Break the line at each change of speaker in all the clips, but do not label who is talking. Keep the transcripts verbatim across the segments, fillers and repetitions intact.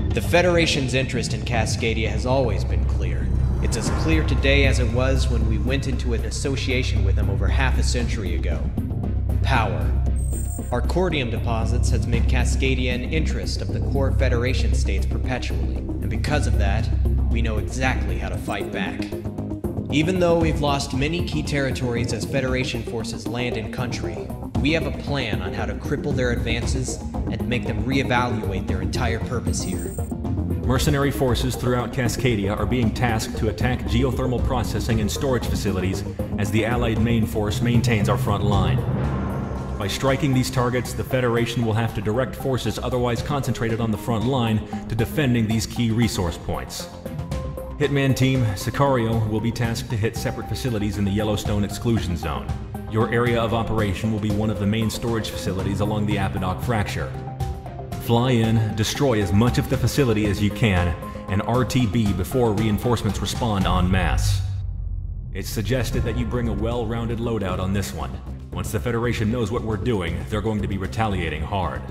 The Federation's interest in Cascadia has always been clear. It's as clear today as it was when we went into an association with them over half a century ago. Power. Our cordium deposits has made Cascadia an interest of the core Federation states perpetually, and because of that, we know exactly how to fight back. Even though we've lost many key territories as Federation forces land in country, we have a plan on how to cripple their advances and make them reevaluate their entire purpose here.
Mercenary forces throughout Cascadia are being tasked to attack geothermal processing and storage facilities as the Allied main force maintains our front line. By striking these targets, the Federation will have to direct forces otherwise concentrated on the front line to defending these key resource points. Hitman Team, Sicario will be tasked to hit separate facilities in the Yellowstone Exclusion Zone. Your area of operation will be one of the main storage facilities along the Apodoc Fracture. Fly in, destroy as much of the facility as you can, and R T B before reinforcements respond en masse. It's suggested that you bring a well-rounded loadout on this one. Once the Federation knows what we're doing, they're going to be retaliating hard.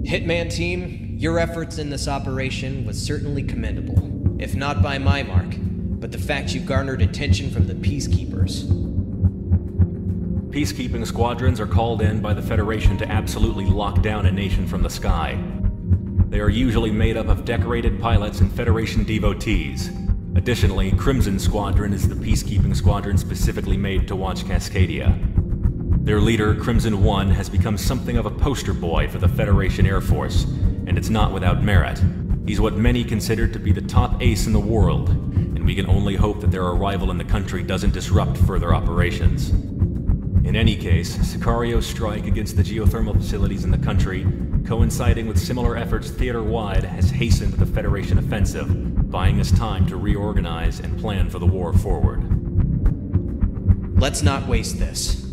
Hitman team, your efforts in this operation was certainly commendable, if not by my mark, but the fact you garnered attention from the Peacekeepers.
Peacekeeping squadrons are called in by the Federation to absolutely lock down a nation from the sky. They are usually made up of decorated pilots and Federation devotees. Additionally, Crimson Squadron is the peacekeeping squadron specifically made to watch Cascadia. Their leader, Crimson One, has become something of a poster boy for the Federation Air Force, and it's not without merit. He's what many consider to be the top ace in the world, and we can only hope that their arrival in the country doesn't disrupt further operations. In any case, Sicario's strike against the geothermal facilities in the country, coinciding with similar efforts theater-wide, has hastened the Federation offensive, buying us time to reorganize and plan for the war forward.
Let's not waste this.